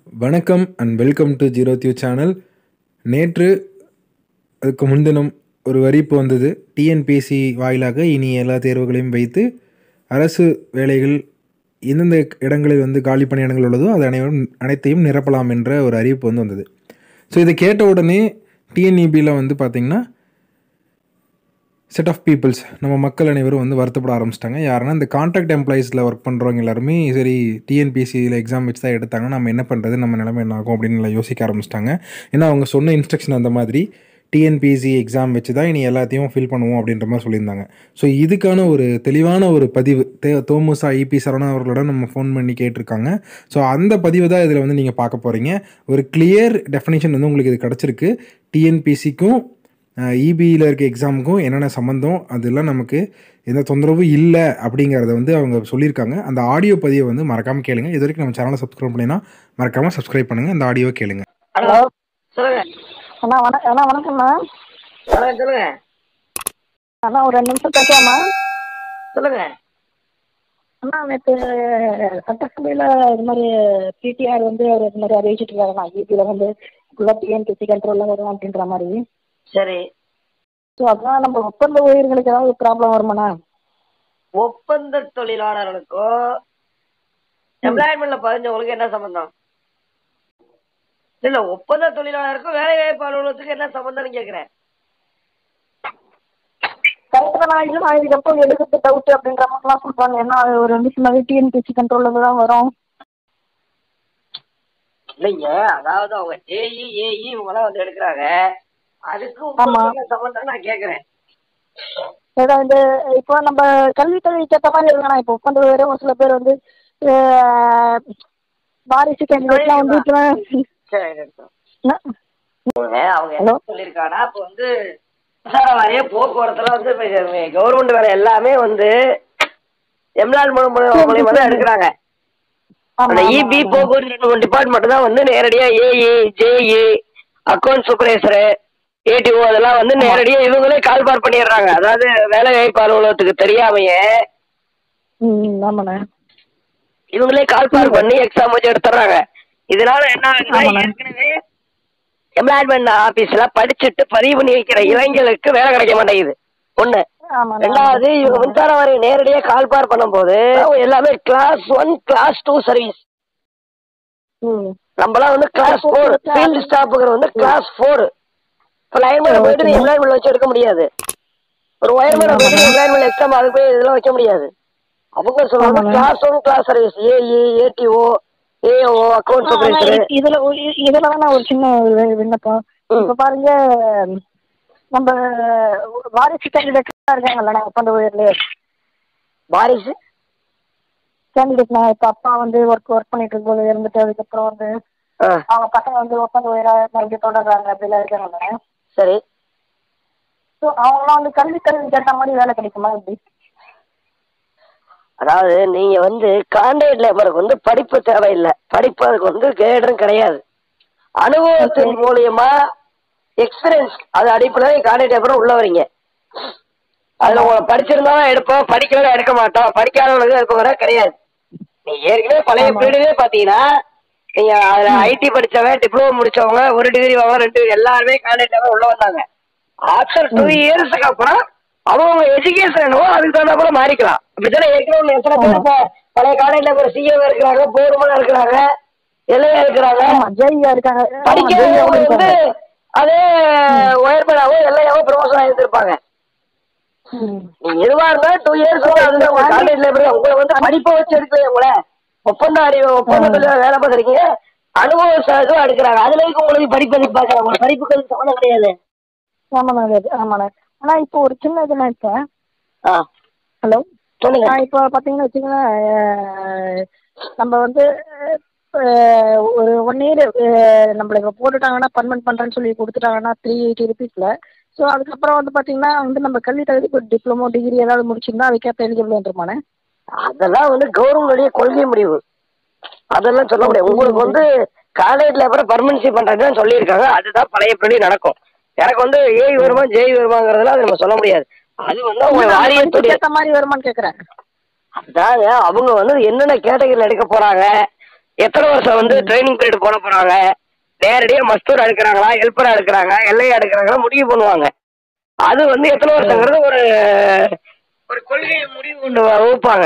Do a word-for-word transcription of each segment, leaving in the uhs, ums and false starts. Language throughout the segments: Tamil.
வணக்கம் அண்ட் வெல்கம் டு ஜீரோ தியூ சேனல். நேற்று அதுக்கு முன்தினம் ஒரு அறிவிப்பு வந்தது. டிஎன்பிஎஸ்சி வாயிலாக இனி எல்லா தேர்வுகளையும் வைத்து அரசு வேலைகள் எந்தெந்த இடங்களில் வந்து காலி பணியிடங்கள் உள்ளதோ அது அனைவரும் அனைத்தையும் நிரப்பலாம் என்ற ஒரு அறிவிப்பு வந்து வந்தது. ஸோ இதை கேட்ட உடனே டிஎன்இபியில் வந்து பார்த்திங்கன்னா செட் ஆஃப் பீப்புள்ஸ் நம்ம மக்கள் அனைவரும் வந்து வருத்தப்பட ஆரம்பிச்சிட்டாங்க. யாருன்னா இந்த கான்ட்ராக்ட் எம்ப்ளாயீஸில் ஒர்க் பண்ணுறவங்க எல்லாருமே சரி டிஎன்பிஎஸ்சியில் எக்ஸாம் வச்சு தான் எடுத்தாங்க, நம்ம என்ன பண்ணுறது, நம்ம நிலைமை என்ன ஆகும் அப்படின்னு யோசிக்க ஆரம்பிச்சிட்டாங்க. ஏன்னா அவங்க சொன்ன இன்ஸ்ட்ரக்ஷன் அந்த மாதிரி டிஎன்பிஎஸ்சி எக்ஸாம் வச்சு தான் இனி எல்லாத்தையும் ஃபில் பண்ணுவோம் அப்படின்ற மாதிரி சொல்லியிருந்தாங்க. ஸோ இதுக்கான ஒரு தெளிவான ஒரு பதிவு தே தோமுசா இபி சரவணன் அவர்களோட நம்ம ஃபோன் பண்ணி கேட்டிருக்காங்க. ஸோ அந்த பதிவு தான் இதில் வந்து நீங்கள் பார்க்க போகிறீங்க. ஒரு கிளியர் டெஃபினேஷன் வந்து உங்களுக்கு இது கிடச்சிருக்கு. டிஎன்பிஎஸ்சிக்கும் இபியில் இருக்க எக்ஸாமுக்கும் என்னென்ன சம்மந்தம், அதெல்லாம் நமக்கு எந்த தொந்தரவும் இல்லை அப்படிங்கிறத வந்து அவங்க சொல்லியிருக்காங்க. அந்த ஆடியோ பதிவை வந்து மறக்காமல் கேளுங்க. இது வரைக்கும் நம்ம சேனலை சப்ஸ்கிரைப் பண்ணினா மறக்காமல் சப்ஸ்கிரைப் பண்ணுங்கள். அந்த ஆடியோ கேளுங்க. ஹலோ சொல்லுங்க அண்ணா. வணக்கம் அண்ணா. வணக்கம்ண்ணா. சொல்லுங்க சொல்லுங்க அண்ணா ஒரு ரெண்டு நிமிஷம் பேசலாமா? சொல்லுங்க அண்ணா, நேற்று சட்டசபையில் இது மாதிரி பிடிஆர் வந்து அவர் இது மாதிரி அறிவிச்சிட்டு இருக்காருண்ணா. ஈபியில் வந்து ஃபுல்லாக டிஎன்பிஎஸ்சி கண்ட்ரோலில் வரும் அப்படின்ற மாதிரி. சரி. ஸோ அதனால் நம்ம ஒப்பந்த ஊழியர்களுக்கு ஏதாவது ப்ராப்ளம் வருமாண்ணா? ஒப்பந்த தொழிலாளர்களுக்கோ எம்ப்ளாய்மெண்ட்ல பதிஞ்சவங்களுக்கு என்ன சம்பந்தம்? இல்ல, ஒப்பந்த தொழிலாளருக்கும் வேலை வாய்ப்பு அலுவலகத்துக்கு என்ன சம்பந்தம்னு கேக்குறேன். கரெக்டாக நான் இல்லை, நான் இதுக்கப்புறம் எடுக்கிறது டவுட் அப்படின்ற மாதிரிலாம் சொல்கிறாங்க. ஏன்னா ஒரு வந்து ஃபுல்லாகவே டிஎன்பிஎஸ்சி கண்ட்ரோலில் தான் வரும். இல்லைங்க, அதாவது அவங்க ஏஇ ஏஇ இவங்கெல்லாம் வந்து எடுக்கிறாங்க, அதுக்கு ஆமா. என்ன சம்பந்தம் நான் கேக்குறேன். ஏதாவது இப்போ நம்ம கல்வித்தொழிலுக்கு ஏற்ற மாதிரி இருக்கணும். இப்போ ஒப்பந்த வேறு ஒரு சில பேர் வந்து வாரிசு கேண்டிடேட்லாம் வந்து சரி, அவங்க என்ன சொல்லியிருக்காங்கன்னா, இப்போ வந்து விசார வாரிய போக்குவரத்துல வந்து கவர்மெண்ட் வேலை எல்லாமே வந்து எம்ப்ளாய்மெண்ட் மூலியமா தான் எடுக்கிறாங்க. அந்த இபி போக்குவரத்து டிபார்ட்மெண்ட் தான் வந்து நேரடியா AE JE account supervisor ADO அதெல்லாம் வந்து நேரடியா இவங்களே கால்பார் பண்ணிடுறாங்க. அதாவது வேலை வாய்ப்பு அலுவலகத்துக்கு தெரியாமையே இவங்களே கால்பார் பண்ணி எக்ஸாம் வச்சு எடுத்துறாங்க. இதனால என்ன ஆகுதுன்னா, ஏற்கனவே எம்ப்ளாய்மெண்ட் ஆபீஸ்ல படிச்சுட்டு பதிவு பண்ணி வைக்கிற இளைஞர்களுக்கு வேலை கிடைக்க மாட்டேங்குது. ஒண்ணு. ரெண்டாவது, இவங்க மின்சார வாரியம் நேரடியா கால்பார் பண்ணும் போது எல்லாமே class one class two service. நம்மளாம் வந்து கிளாஸ் போர், ஃபீல்டு ஸ்டாஃபுங்கிற வந்து கிளாஸ் போர். இப்போ லைன்மேன் போயிட்டு நீ எம்ப்ளாய்மெண்ட் வச்சு எடுக்க முடியாது. ஒரு ஒயர்மேன் போயிட்டு எம்ப்ளாய்மெண்ட் எக்ஸாம் அதுக்கு போய் இதெல்லாம் வைக்க முடியாது. அவங்க சொல்லுவாங்க class one class service, AE ADO AO account supervisor. இதுல இதுல வேணா ஒரு சின்ன விண்ணப்பம். இப்ப பாருங்க, நம்ம வாரிசு கேண்டிடேட் இருக்காங்கல்ல ஒப்பந்த ஊழியர்ல, வாரிசு கேண்டிடேட்னா இப்ப அப்பா வந்து ஒர்க் ஒர்க் பண்ணிட்டு இருக்கும்போது இருந்துட்டு அதுக்கப்புறம் வந்து அவங்க பசங்க வந்து ஒப்பந்த ஊழியரா மறுபடியும் தொடர்றாங்க அப்படிலாம் இருக்காங்க. சரி. ஸோ அவங்களாம் வந்து கல்வி கல்வி கேட்ட மாதிரி வேலை கிடைக்குமா எப்படி? அதாவது நீங்க வந்து கான்ட்ராக்ட் லேபருக்கு வந்து படிப்பு தேவையில்லை, படிப்பு அதுக்கு வந்து கேடும் கிடையாது. அனுபவத்தின் மூலியமா எக்ஸ்பீரியன்ஸ் அது அடிப்படையில் கான்ட்ராக்ட் லேபர் உள்ள வரீங்க. அதுல உங்களை படிச்சிருந்தாலும் எடுப்போம், படிக்கலாம் எடுக்க மாட்டோம், படிக்காதவங்களுக்கு எடுப்பவங்க கிடையாது. நீங்க ஏற்கனவே பழைய பீரியட்லயே பாத்தீங்கன்னா நீங்க அதுல ஐடி படிச்சவங்க, டிப்ளமோ முடிச்சவங்க, ஒரு டிகிரி வாங்க ரெண்டு டிகிரி எல்லாருமே கான்ட்ராக்ட் லேபர் உள்ள வந்தாங்க. ஆஃப்டர் டூ இயர்ஸ்க்கு அப்புறம் அவங்க எஜுகேஷன் என்னவோ அதுக்கு தகுந்த போல மாறிக்கலாம். அப்படித்தானே ஏற்கனவே எத்தனை பேர் இப்ப பழைய காலேஜ்ல ஒரு சிஏ இருக்கிறாங்க, போர்மனா இருக்கிறாங்க, எல்லையா இருக்கிறாங்க, படிக்கிறவங்க வந்து அதே உயர்மனாவோ எல்லையாவோ ப்ரொமோஷன் ஆகிருப்பாங்க. நீங்க எதுவா இருந்தா டூ இயர்ஸ் காலேஜ் லேபர் உங்களை வந்து படிப்பை வச்சு எடுக்கல, உங்களை ஒப்பந்த அறிவு ஒப்பந்தத்துல வேலை பார்த்துருக்கீங்க, அனுபவம் எடுக்கிறாங்க. அதுல இருக்கு உங்களுக்கு படிப்பு எதிர்பார்க்கறாங்க. உங்களுக்கு படிப்புக்கு சம்மந்தம் கிடையாது. ஆமாண்ணா ஆமாண்ணா. ஆனா இப்போ ஒரு சின்ன இதுனா இப்ப ஹலோ சொல்லுங்க. இப்போ பாத்தீங்கன்னா வச்சுக்கோங்க, நம்ம வந்து ஒரு ஒன் இயர் நம்மள இப்போ போட்டுட்டாங்கன்னா பர்மனெண்ட் பண்றேன்னு சொல்லி கொடுத்துட்டாங்கன்னா த்ரீ எயிட்டி ருபீஸ்ல. ஸோ அதுக்கப்புறம் வந்து பாத்தீங்கன்னா வந்து நம்ம கல்வி தகுதி இப்போ டிப்ளமோ டிகிரி ஏதாவது முடிச்சிருந்தா அதுக்கேற்ற எலிஜிபிள் வந்துருமாண்ணே? அதெல்லாம் வந்து கவர்மெண்டுடைய கொள்கை முடிவு, அதெல்லாம் சொல்ல முடியாது. உங்களுக்கு வந்து காலேஜ்ல அப்புறம் பர்மனன்சி பண்றதுன்னு சொல்லியிருக்காங்க, அதுதான் பழைய படி நடக்கும். எனக்கு வந்து ஏஐ வருமா ஜெய் வருமாங்கிறதுலாம் அது நம்ம சொல்ல முடியாது. அது வந்து அவங்க வாரியத்துடைய மாதிரி வருமான்னு கேட்கறேன். அதாங்க அவங்க வந்து என்னென்ன கேட்டகரியில் எடுக்க போறாங்க, எத்தனை வருஷம் வந்து ட்ரைனிங் பீரியட் போட போறாங்க, நேரடியா மஸ்தூரா எடுக்கிறாங்களா, ஹெல்ப்பரா எடுக்கிறாங்க, எல்லையா எடுக்கிறாங்களா முடிவு பண்ணுவாங்க. அது வந்து எத்தனை வருஷங்கிறது ஒரு ஒரு கொள்கையை முடிவு கொண்டு வகுப்பாங்க.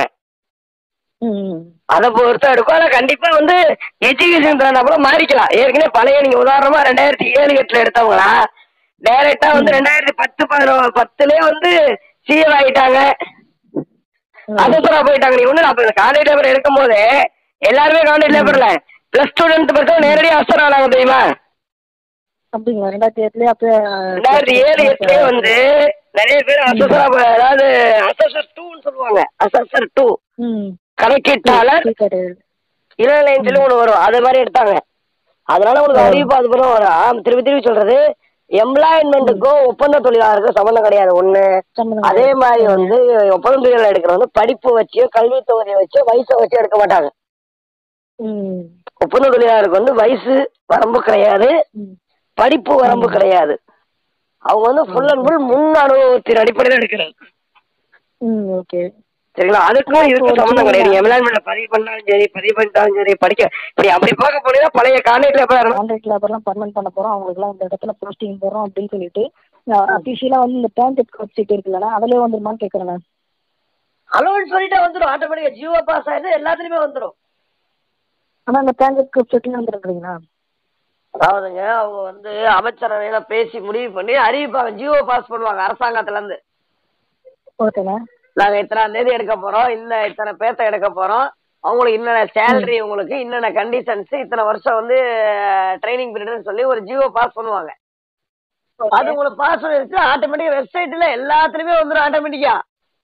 அதை பொறுத்த இருக்கும். ஆனா கண்டிப்பா வந்து எஜுகேஷன் கூட மாறிக்கலாம். ஏற்கனவே பழைய நீங்க உதாரணமா ரெண்டாயிரத்தி ஏழு எட்டுல எடுத்தவங்களா டைரக்டா வந்து ரெண்டாயிரத்தி பத்து பதினொன்று பத்துலயே வந்து சிஏ ஆகிட்டாங்க, அசோசரா போயிட்டாங்க. நீ ஒண்ணு அப்ப கான்ட்ராக்ட் லேபர் எடுக்கும் போது எல்லாருமே கான்ட்ராக்ட் லேபர்ல பிளஸ் ஸ்டூடெண்ட் பத்தி நேரடியா அசோசரா ஆனாங்க தெரியுமா? அப்படிங்களா? ரெண்டாயிரத்தி எட்டுலயே அப்ப ரெண்டாயிரத்தி ஏழு எட்டுலயே வந்து நிறைய பேர் அசோசரா, அதாவது அசோசர் டூன்னு சொல்லுவாங்க, அசோசர் டூ கணக்கீட்டாளர் இளநிலைன்னு சொல்லி ஒண்ணு வரும், அது மாதிரி எடுத்தாங்க. அதனால உங்களுக்கு அறிவிப்பு அது போல வரும். திருப்பி திருப்பி சொல்றது, எம்ப்ளாய்மெண்ட்டுக்கும் ஒப்பந்த தொழிலாளருக்கும் சம்பந்தம் கிடையாது ஒண்ணு. அதே மாதிரி வந்து ஒப்பந்த தொழிலாளர் எடுக்கிற வந்து படிப்பு வச்சோ கல்வி தொகுதியை வச்சோ வயசை வச்சோ எடுக்க மாட்டாங்க. ஒப்பந்த தொழிலாளருக்கு வந்து வயசு வரம்பு கிடையாது, படிப்பு வரம்பு கிடையாது. அவங்க வந்து ஃபுல் அண்ட் ஃபுல் முன் அனுபவத்தின் அடிப்படையில் எடுக்கிறாங்க. சரிங்களா? அதுக்கும் இதுக்கும் சம்பந்தம் கிடையாது. எம்ப்ளாய்மெண்ட்ல பதிவு பண்ணாலும் சரி, பதிவு பண்ணிட்டாலும் சரி, படிக்க இப்படி அப்படி பார்க்க போனீங்கன்னா பழைய கான்ட்ராக்ட் லேபர் கான்ட்ராக்ட் லேபர்லாம் பர்மனன்ட் பண்ண போறோம், அவங்களுக்கு எல்லாம் இந்த இடத்துல போஸ்டிங் போறோம் அப்படின்னு சொல்லிட்டு அபிஷியலா வந்து இந்த டிரான்சிட் வெப்சைட் இருக்குல்ல, அதுலயே வந்துருமான்னு கேக்குறேன். அலோன்னு சொல்லிட்டா வந்துடும், ஆட்டோமேட்டிக்கா ஜியோ பாஸ் ஆயிடுது, எல்லாத்துலயுமே வந்துடும். ஆனா இந்த டிரான்சிட் வெப்சைட்லயும் வந்துருக்கீங்களா? அதாவதுங்க அவங்க வந்து அமைச்சரவையில பேசி முடிவு பண்ணி அறிவிப்பாங்க, ஜியோ பாஸ் பண்ணுவாங்க அரசாங்கத்துல இருந்து. ஓகேண்ணா. நாங்க இத்தனாம் தேதி எடுக்க போறோம், இந்த இத்தனை பேர்த்த எடுக்க போறோம், அவங்களுக்கு என்னென்ன சேலரி, உங்களுக்கு என்னென்ன கண்டிஷன்ஸ், இத்தனை வருஷம் வந்து ட்ரைனிங் பீரியட்னு சொல்லி ஒரு ஜியோ பாஸ் பண்ணுவாங்க. அது உங்களுக்கு பாஸ் பண்ணிருச்சு ஆட்டோமேட்டிக்கா வெப்சைட்ல எல்லாத்துலயுமே வந்துடும் ஆட்டோமேட்டிக்கா.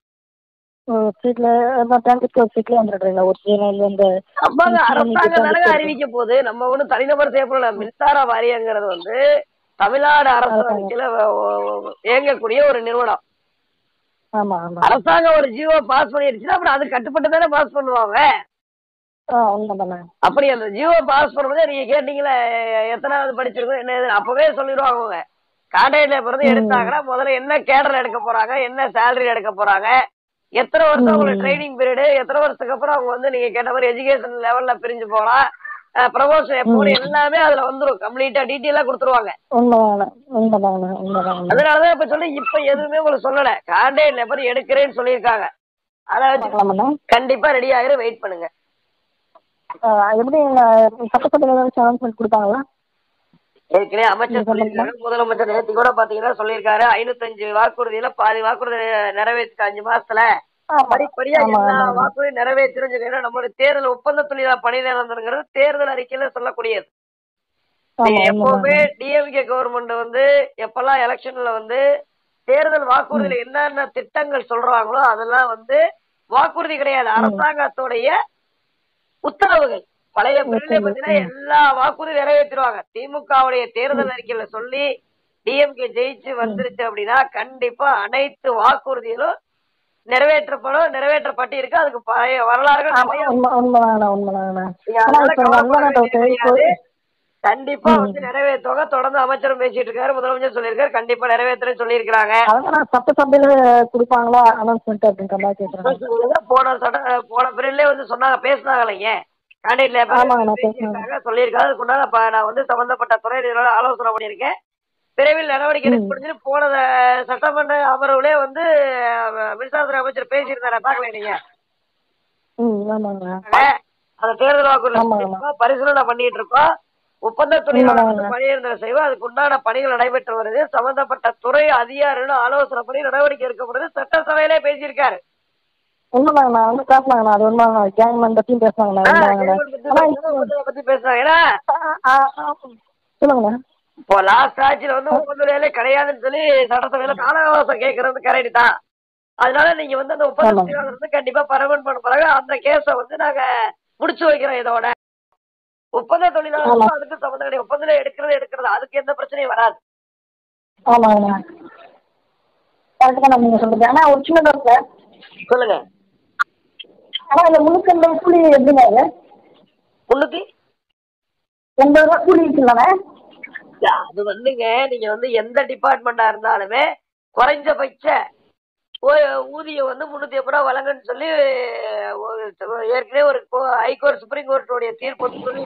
அரசாங்கம் அறிவிக்க போது நம்ம ஒண்ணு தனிநபர் செய்யப்படல. மின்சார வாரியங்கிறது வந்து தமிழ்நாடு அரசாங்கத்துல இயங்கக்கூடிய ஒரு நிறுவனம். அரசாங்கம் ஒரு ஜியோ பாஸ் பண்ணிருச்சுன்னா அப்புறம் அது கட்டுப்பட்டு தானே பாஸ் பண்ணுவாங்க. அப்படி அந்த ஜியோ பாஸ் பண்ணும்போது நீங்க கேட்டீங்களா எத்தனாவது படிச்சிருக்கோம் என்ன, அப்பவே சொல்லிடுவாங்க. அவங்க கான்ட்ராக்ட் லேபர் வந்து எடுத்தாங்கன்னா முதல்ல என்ன கேடர் எடுக்க போறாங்க, என்ன சேலரி எடுக்க போறாங்க, எத்தனை வருஷம் அவங்களுக்கு ட்ரைனிங் பீரியடு, எத்தனை வருஷத்துக்கு அப்புறம் அவங்க வந்து நீங்க கேட்ட மாதிரி எஜுகேஷன் லெவல்ல பிரிஞ்சு போலாம், ப்ரமோஷன் எப்போ, எல்லாமே அதுல வந்துரும், கம்ப்ளீட்டா டீட்டெயிலா கொடுத்துருவாங்க. அதனாலதான் இப்ப சொல்லி இப்ப எதுவுமே உங்களுக்கு சொல்லல, கான்ட்ராக்ட் லேபர் எடுக்கிறேன்னு சொல்லியிருக்காங்க. அதை வச்சு கண்டிப்பா ரெடி ஆகிற வெயிட் பண்ணுங்க. எப்படி சட்டப்பட்ட கொடுத்தாங்களா? ஏற்கனவே அமைச்சர் சொல்லியிருக்காரு, முதலமைச்சர் நேற்று கூட பாத்தீங்கன்னா சொல்லியிருக்காரு, ஐநூத்தி அஞ்சு வாக்குறுதியில பாதி வாக்குறுதி நிறைவேற்ற அஞ்சு மாசத்துல படிப்படியா எல்லா வாக்குறுதி நிறைவேற்றிரும். நம்மளுடைய தேர்தல் ஒப்பந்த தொழிலாளர் பணி நிரந்தரங்கிறது தேர்தல் அறிக்கையில சொல்லக்கூடியது. எப்பவுமே டிஎம்கே கவர்மெண்ட் வந்து எப்பெல்லாம் எலெக்ஷன்ல வந்து தேர்தல் வாக்குறுதியில என்னென்ன திட்டங்கள் சொல்றாங்களோ அதெல்லாம் வந்து வாக்குறுதி கிடையாது, அரசாங்கத்துடைய உத்தரவுகள். பழைய பிரிவுல பாத்தீங்கன்னா எல்லா வாக்குறுதி நிறைவேற்றிடுவாங்க. திமுகவுடைய தேர்தல் அறிக்கையில சொல்லி டிஎம்கே ஜெயிச்சு வந்துருச்சு அப்படின்னா கண்டிப்பா அனைத்து வாக்குறுதிகளும் நிறைவேற்றப்படும், நிறைவேற்றப்பட்டு இருக்கு. அதுக்கு பழைய வரலாறுகள் கண்டிப்பா வந்து நிறைவேற்றுவாங்க. தொடர்ந்து அமைச்சரும் பேசிட்டு இருக்காரு, முதலமைச்சர் சொல்லியிருக்காரு, கண்டிப்பா நிறைவேற்றுறேன்னு சொல்லியிருக்காங்க. சட்டசபையில கொடுப்பாங்களா அனௌன்ஸ்மெண்ட் அப்படின்ற மாதிரி கேக்குறாங்க. போன சட்ட போன பிரிவுல வந்து சொன்னாங்க, பேசினாங்க கான்ட்ராக்ட் லேபர் சொல்லியிருக்காரு. அதுக்குண்டான நான் வந்து சம்பந்தப்பட்ட துறையினரோட ஆலோசனை பண்ணியிருக்கேன், விரைவில் நடவடிக்கை எடுக்க போன சட்டமன்ற அமர்வுலே வந்து மின்சாரத்துறை அமைச்சர் பேசியிருந்தாரு, பாக்கல நீங்க? அந்த தேர்தல் வாக்குறுதி பரிசீலனை பண்ணிட்டு இருக்கோம், ஒப்பந்த தொழிலாளர் பணியிட செய்வோம், அதுக்கு உண்டான பணிகள் நடைபெற்று வருது, சம்பந்தப்பட்ட துறை அதிகாரிகளும் ஆலோசனை பண்ணி நடவடிக்கை எடுக்கப்படுது, சட்டசபையிலே பேசியிருக்காரு. உண்மைதாங்கண்ணா, வந்து பேசினாங்கண்ணா, அது உண்மைதாங்க, கேங்மேன் பத்தியும் பேசினாங்கண்ணா. பத்தி பேசுறாங்க. சொல்லுங்கண்ணா. இப்போ லாஸ்ட் ஆட்சியில வந்து ஒப்பந்த வேலை கிடையாதுன்னு சொல்லி சட்டசபையில கால அவகாசம் கேட்கறது கரெக்ட் தான். அதனால நீங்க வந்து அந்த ஒப்பந்த தொழிலாளர் வந்து கண்டிப்பா பர்மனன்ட் பண்ண பிறகு அந்த கேஸ வந்து நாங்க முடிச்சு வைக்கிறோம். இதோட ஒப்பந்த தொழிலாளர் அதுக்கு சம்பந்தம் கிடையாது, ஒப்பந்தம் எடுக்கிறது எடுக்கிறது அதுக்கு எந்த பிரச்சனையும் வராது. ஆமாங்கண்ணா, கரெக்ட் தான் நீங்க சொல்றது. ஆனா ஒரு சின்ன டவுட் சொல்லுங்க. ஆனா இந்த முன்னூத்தி ஐம்பது கூலி எப்படிங்க? முன்னூத்தி எண்பது ரூபா கூலி இருக்குல்லண்ணே? அது வந்துங்க நீங்க வந்து எந்த டிபார்ட்மெண்டா இருந்தாலுமே குறைஞ்சபட்ச ஊதியம் வந்து முன்னூத்தி ஐம்பது ரூபா வழங்குன்னு சொல்லி ஏற்கனவே ஒரு ஹைகோர்ட் சுப்ரீம் கோர்ட்டுடைய தீர்ப்பு வந்து சொல்லி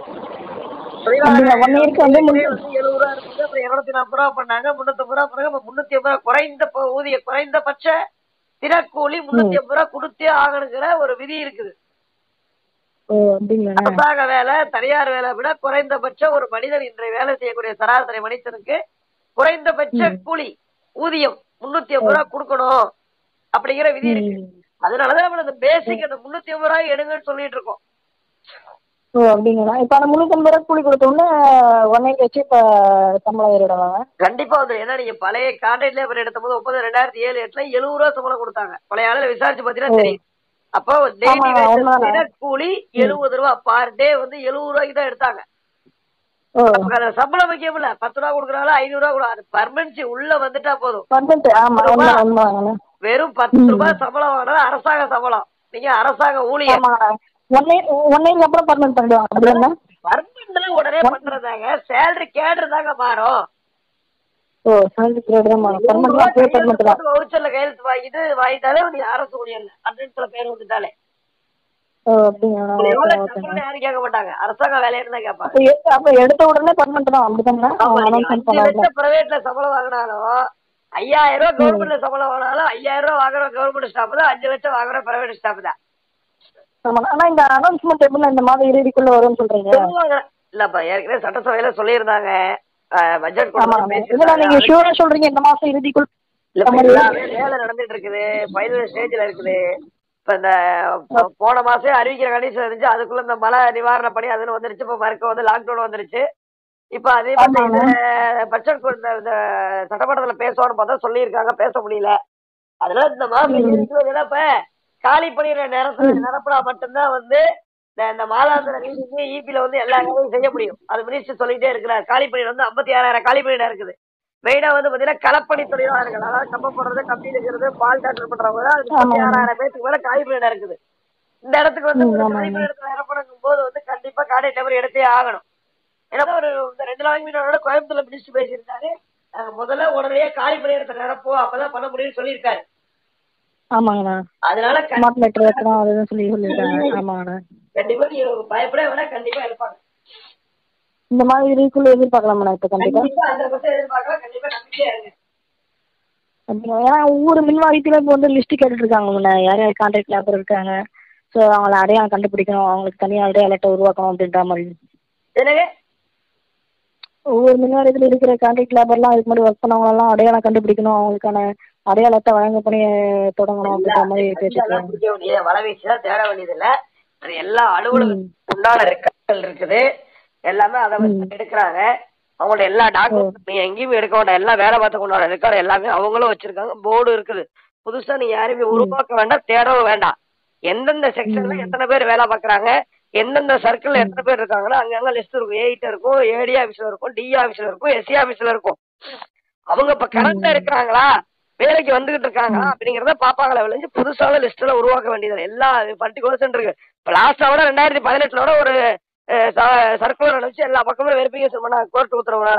எழுபது ரூபா இருக்குது. அப்புறம் இருநூத்தி நாற்பது ரூபா பண்ணாங்க, முன்னூத்தி ஐம்பது ரூபா பண்ணாங்க. முன்னூத்தி ஐம்பது ரூபா குறைந்த ஊதிய குறைந்தபட்ச தினக்கூலி முன்னூத்தி ஐம்பது ரூபா கொடுத்தே ஆகணுங்கிற ஒரு விதி இருக்குது. அரசாங்க வேலை தனியார் வேலை விட குறைந்தபட்ச ஒரு மனிதன் இன்றைய வேலை செய்யக்கூடிய சராசரி மனிதனுக்கு குறைந்தபட்ச கூலி ஊதியம் முன்னூத்தி ஐம்பது ரூபா கொடுக்கணும் அப்படிங்கிற விதி இருக்கு. அதனாலதான் நம்ம அந்த பேசிக் அந்த முன்னூத்தி ஐம்பது ரூபாய் எடுங்கன்னு சொல்லிட்டு இருக்கோம். ஓ அப்படிங்களா? இப்ப அந்த முன்னூத்தி ஐம்பது ரூபாய் கூலி கொடுத்தோம்னா ஒன்னே வச்சு இப்ப சம்பளம் ஏறிடுவாங்க. கண்டிப்பா வந்துடும். ஏன்னா நீங்க பழைய கான்ட்ராக்ட் லேபர் எடுத்த போது ஒன்பது ரெண்டாயிரத்தி ஏழு எட்டுல எழுபது ரூபா சம்பளம் கொடுத்தாங்க. பழைய ஆளுல விசாரிச்சு பாத்தீங்கன்னா தெரியும். அப்போ டெய்லி கூலி எழுபது ரூபா பார் டே வந்து எழுபது ரூபாய்க்கு தான் எடுத்தாங்க. சம்பளம் வைக்கல பத்து ரூபா கொடுக்கறாங்க, ஐநூறு ரூபா கூட பர்மனன்சி உள்ள வந்துட்டா போதும். வெறும் பத்து ரூபாய் சம்பளம் வாங்கினா அரசாங்க சம்பளம். நீங்க அரசாங்க ஊழியர் உடனே பண்றதாங்க. சேலரி கேடர் தாங்க மாறும். வவுச்சர்ல கையெழுத்து வாங்கிட்டு வாங்கிட்டாலே நீ அரசு ஊழியர் அட்ரன்ஸ்ல பேர் வந்துட்டாலே யாரும் கேட்க மாட்டாங்க. அரசாங்க வேலையில கேட்பாங்க. எடுத்த உடனே பிரைவேட்ல சம்பளம் வாங்கினாலும் ஐயாயிரம் ரூபாய் கவர்மெண்ட்ல சம்பளம் வாங்கினாலும் ஐயாயிரம் ரூபாய் வாங்குற கவர்மெண்ட் ஸ்டாஃப் தான், அஞ்சு லட்சம் வாங்குற பிரைவேட் ஸ்டாஃப் தான். ஆனா இந்த அனௌன்ஸ்மெண்ட் எப்படி இந்த மாதிரி இறுதிக்குள்ள வரும்னு சொல்றீங்க? இல்லப்பா ஏற்கனவே சட்டசபையில சொல்லியிருந்தாங்க. பட்ஜெட் நீங்க ஷூரா சொல்றீங்க இந்த மாசம் இறுதிக்குள் வேலை நடந்துட்டு இருக்குது, ஃபைனல் ஸ்டேஜ்ல இருக்குது. இப்ப இந்த போன மாசம் அறிவிக்கிற கண்டிஷன் இருந்துச்சு, அதுக்குள்ள இந்த மழை நிவாரண பணி அதுன்னு வந்துருச்சு. இப்ப மறுக்க வந்து லாக்டவுன் வந்துருச்சு. இப்ப அதே மாதிரி பட்ஜெட் இந்த சட்டமன்றத்துல பேசுவான்னு பார்த்தா சொல்லியிருக்காங்க, பேச முடியல. அதனால இந்த மாசம் இப்ப காலி பண்ணிடுற நேரத்துல நிரப்புனா மட்டும்தான் வந்து இந்த மாதாந்திர நீதிக்கு ஈபில வந்து எல்லா வேலையும் செய்ய முடியும். அது மினிஸ்டர் சொல்லிட்டே இருக்கிறார். காலி பணியிட வந்து ஐம்பத்தி ஆறாயிரம் காலி பணியிடம் இருக்குது. மெயினா வந்து பாத்தீங்கன்னா களப்பணி தொழிலாளர்கள், அதாவது கம்பம் போடுறது, கம்பி இருக்கிறது, பால் டாக்டர் பண்றவங்க முப்பத்தி ஆறாயிரம் பேருக்கு மேல காலி பணியிடம் இருக்குது. இந்த இடத்துக்கு வந்து காலி பணியிடத்துல நிரப்பணும் போது வந்து கண்டிப்பா கான்ட்ராக்ட் லேபர் எடுத்தே ஆகணும். ஏன்னா ஒரு இந்த ரெண்டு நாளைக்கு மீனோட கோயம்புத்தூர்ல மினிஸ்டர் பேசியிருந்தாரு. முதல்ல உடனே காலி பணியிடத்தை நிரப்போம், அப்பதான் பண்ண முடியும்னு சொல்லியிருக்காரு. ஆமாங்கண்ணா. அதனால கண்டிப்பா நீங்க பயப்பட வேணா, கண்டிப்பா எடுப்பாங்க. இந்த மாதிரி இருக்குள்ள எதிர்பார்க்கலாமா? இப்ப கண்டிப்பா எதிர்பார்க்கலாம். கண்டிப்பா நம்பிக்கையா இருக்கு. ஏன்னா ஒவ்வொரு மின்வாரியத்திலும் இப்போ வந்து லிஸ்ட் கேட்டுட்டு இருக்காங்க, யார் யார் கான்ட்ராக்ட் லேபர் இருக்காங்க. ஸோ அவங்களை அடையாளம் கண்டுபிடிக்கணும், அவங்களுக்கு தனியாக அடையாளத்தை உருவாக்கணும் அப்படின்ற மாதிரி. என்னங்க ஒவ்வொரு மின்வாரியத்தில் இருக்கிற கான்ட்ராக்ட் லேபர்லாம் அதுக்கு மாதிரி ஒர்க் பண்ணவங்களெல்லாம் அடையாளம் கண்டுபிடிக்கணும், அவங்களுக்கான அடையாளத்தை வழங்க பண்ணி தொடங்கணும் அப்படின்ற மாதிரி பேசிட்டு வளவீச்சுதான் தேட வேண்டியது இல்லை. எல்லா அலுவலகம் உண்டான ரெக்கார்டுகள் இருக்குது, எல்லாமே அதை வச்சு எடுக்கிறாங்க. அவங்களோட எல்லா டாக்குமெண்ட் நீங்க எங்கேயுமே எடுக்க வேண்டாம். எல்லாம் வேலை பார்த்து கொண்டாட ரெக்கார்டு எல்லாமே அவங்களும் வச்சிருக்காங்க. போர்டு இருக்குது. புதுசா நீங்க யாருமே உருவாக்க வேண்டாம், தேடவும் வேண்டாம். எந்தெந்த செக்ஷன்ல எத்தனை பேர் வேலை பார்க்கறாங்க, எந்தெந்த சர்க்கிள்ல எத்தனை பேர் இருக்காங்கன்னா அங்கங்க லிஸ்ட் இருக்கும். ஏஐட்ட இருக்கும், ஏடி ஆபீஸ்ல இருக்கும், டி ஆபீஸ்ல இருக்கும், எஸ்சி ஆபீஸ்ல இருக்கும். அவங்க இப்ப கரெக்டா இருக்கிறாங்களா, வேலைக்கு வந்துகிட்டு இருக்காங்களா அப்படிங்கறத பாப்பாங்களை விளைஞ்சு புதுசான லிஸ்ட் எல்லாம் உருவாக்க வேண்டியது. எல்லா பர்டிகுலர்ஸ் இருக்கு. இப்ப லாஸ்டோட ரெண்டாயிரத்தி பதினெட்டுலோட ஒரு சர்க்குலர் அனுப்பிச்சு எல்லா பக்கமும் வெரிஃபிகேஷன் பண்ண கோர்ட் உத்தரவுனால.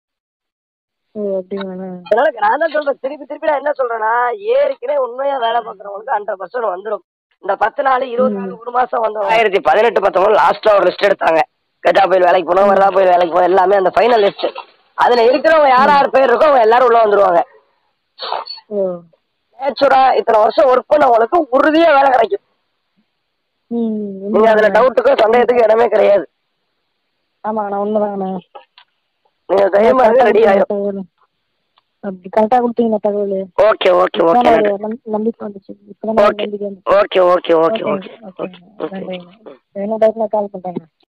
அதனால நான் என்ன சொல்றேன், திருப்பி திருப்பி நான் என்ன சொல்றேன்னா, ஏற்கனவே உண்மையா வேலை பார்க்கறவங்களுக்கு ஹண்ட்ரட் பர்சன்ட் வந்துடும். இந்த பத்து நாள் இருபது நாள் ஒரு மாசம் வந்தோம். ஆயிரத்தி பதினெட்டு பத்தொன்பது லாஸ்டா ஒரு லிஸ்ட் எடுத்தாங்க. கஜா புயல் வேலைக்கு போனோம், வரதா புயல் வேலைக்கு போனோம், எல்லாமே அந்த ஃபைனல் லிஸ்ட். அதுல இருக்கிறவங்க யார் யார் பேர் இருக்கோ அவங்க எல்லாரும் உள்ள வந்துருவாங்க. நேச்சுரா இத்தனை வருஷம் ஒர்க் பண்ணவங்களுக்கு உறுதியா வேலை கிடைக்கும். நீங்க அதுல டவுட்டுக்கும் சந்தேகத்துக்கும் இடமே கிடையாது. ஆமாண்ணா, உண்மைதாங்கண்ணா. நீங்க தைரியமா ரெடி ஆயிடும். அப்படி கரெக்டா கொடுத்தீங்க தகவல். ஓகே ஓகே ஓகே நம்பிக்கை வந்துச்சு. Okay okay okay okay okay என்ன டைப்ல கால் பண்றேங்க.